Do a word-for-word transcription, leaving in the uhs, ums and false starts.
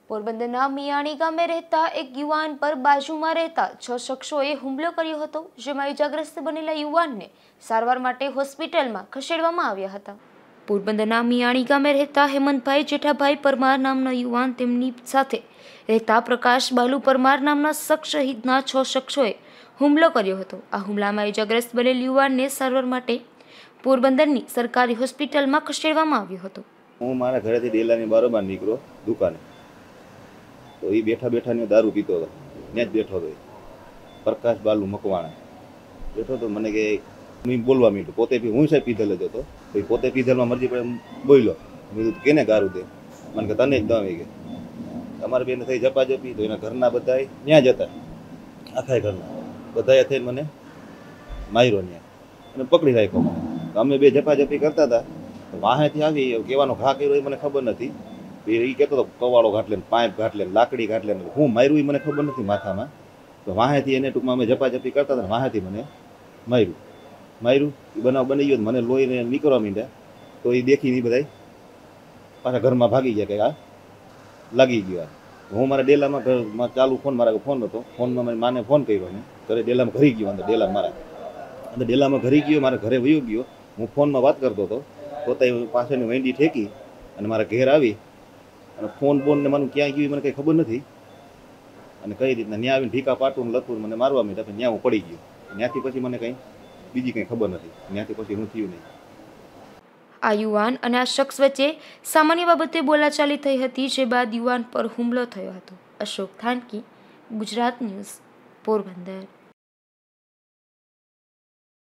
પોરબંદરના મિયાણી ગામે રહેતા એક યુવાન પર બાજુમાં રહેતા છ શખ્સોએ હુમલો કર્યો હતો, જેમાં ઇજાગ્રસ્ત બનેલા યુવાનને સારવાર માટે હોસ્પિટલમાં ખસેડવામાં આવ્યા હતા। પોરબંદરના મિયાણી ગામે રહેતા હેમંતભાઈ જેઠાભાઈ પરમાર નામના યુવાન તેમની સાથે રહેતા પ્રકાશ બાલુ પરમાર નામના શખ્સ સહિતના છ શખ્સોએ હુમલો કર્યો હતો। આ હુમલામાં ઇજાગ્રસ્ત બનેલ યુવાનને સારવાર માટે પોરબંદરની સરકારી હોસ્પિટલમાં ખસેડવામાં આવ્યો હતો। હું મારા ઘરેથી ડેલાની બરોબર નીકળ્યો દુકાને, તો એ બેઠા બેઠા ને દારૂ પીતો હતો, ત્યાં જ બેઠો હતો। પ્રકાશ બાલુ મકવાણા બેઠો તો મને કે હું બોલવા માંડ્યો, પોતે બી હું સાહેબ પીધેલ જ હતો, તો પોતે પીધેલમાં મરજી પડે બોલ્યો। મેં કેને ગારું દે? મને કે તને જ દમ કે તમારે બેને થઈ ઝપાઝપી, તો એના ઘરના બધા ત્યાં જ હતા, આખા ઘરના બધાએ થઈને મને માર્યો ત્યાં અને પકડી રાખ્યો મને। અમે બે ઝપાઝપી કરતા હતા, વાહેથી આવી કહેવાનો ઘા કર્યો એ મને ખબર નથી। એ કહેતો હતો કવાળો ઘાટ લે, પાઇપ ઘાટ લે, લાકડી ઘાટ લે, હું માર્યું એ મને ખબર નથી માથામાં। તો વાહેથી એને ટૂંકમાં અમે ઝપાઝપી કરતા હતા, વાહેથી મને માર્યું માર્યું એ બનાવ બની ગયો, મને લોહીને નીકળવા માંડ્યા। તો એ દેખીને એ બધા પાછા ઘરમાં ભાગી ગયા કે આ લાગી ગયો। હું મારા ડેલામાં ઘરમાં ચાલુ ફોન, મારા ફોન હતો, ફોનમાં મારી માને ફોન કર્યો, મેં ઘરે ડેલામાં ઘરી ગયો, અંદર ડેલા મારા અંદર ડેલામાં ઘરી ગયો, મારા ઘરે વયો ગયો। હું ફોનમાં વાત કરતો હતો, પોતે પાછળની વેંડી ઠેકી અને મારા ઘેર આવી અને ફોન બોન ને મને ક્યાં ગયું મને કંઈ ખબર નથી, અને કઈ રીતના ત્યાં આવીને ઢીકા પાટું લતું મને મારવા માંડ્યા, પછી ત્યાં હું પડી ગયો। ત્યાંથી પછી મને કંઈ બીજી કંઈ ખબર નથી, ત્યાંથી પછી હું થયું નહીં। આ યુવાન અને આ શખ્સ વચ્ચે સામાન્ય બાબતે બોલાચાલી થઈ હતી, જે બાદ યુવાન પર હુમલો થયો હતો। અશોક થાનકી, ગુજરાત ન્યૂઝ, પોરબંદર।